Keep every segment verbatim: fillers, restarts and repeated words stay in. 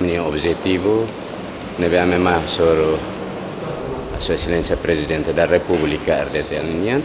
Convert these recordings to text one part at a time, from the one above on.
nia objetivo, nebe ame mai soro a Sua Excelência Presidente da República R D T Alinian.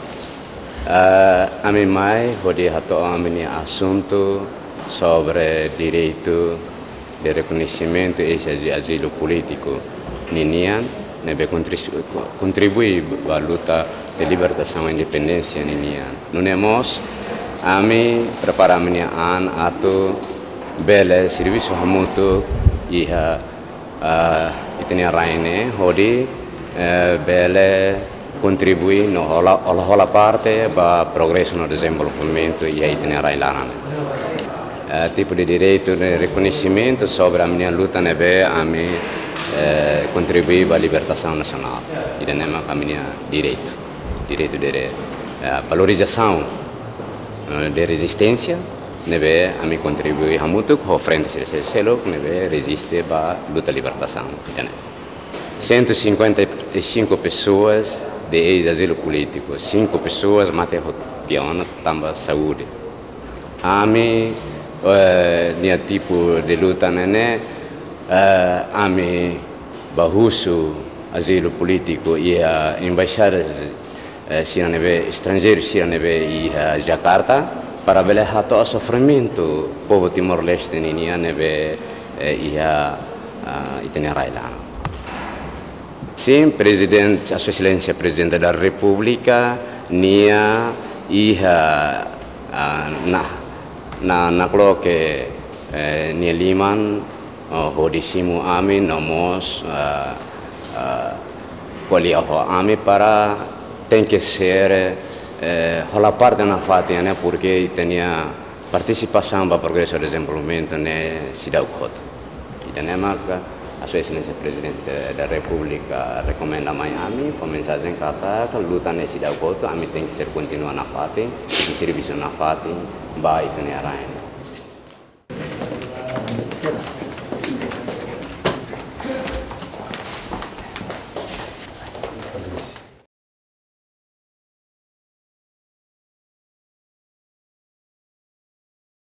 Uh, ame mai hodi hato ame assunto sobre direito de reconhecimento e asilo político ninian, nebe contribui à luta de libertação e independência ninian. Nunemos ame preparamos an ato bele serviço hamuto iha uh, itenia raine hodi uh, bele contribui no hola hola hola parte para progresso no desenvolvimento e aí itenia railana. Uh, tipo de direito de reconhecimento sobre a minha luta nebe a me uh, contribuir para a libertação nacional e de nema a minha direito direito de uh, valorização uh, de resistência nebe a me contribuir a muito com frente se selo nebe resiste para a luta de libertação cento e cinquenta e cinco pessoas de ex-asilo político, cinco pessoas mateiam piano também saúde a me Uh, nia tipo de luta nene uh, ame bahusu asilo político e a embaixadas uh, sira nebe estrangeiros sira nebe e uh, Jakarta para bele hato a sofrimento povo Timor-Leste nia nebe uh, e a uh, itenia railana. Sim, presidente, a Sua Excelência Presidente da República nia e a uh, na na naklo ke eh, ni liman uh, hodisimu ami nomos uh, uh, qualiaho ami para tem que ser eh, la parte na fatia né porque tinha participação para progresso e desenvolvimento né cidade Coto e nema a Sua Excelência Presidente da República recomenda mai ami com mensagem kata que luta ne cidade Coto ami tem que ser continua na fatia tem serviço na fatia ba itu ni arahin.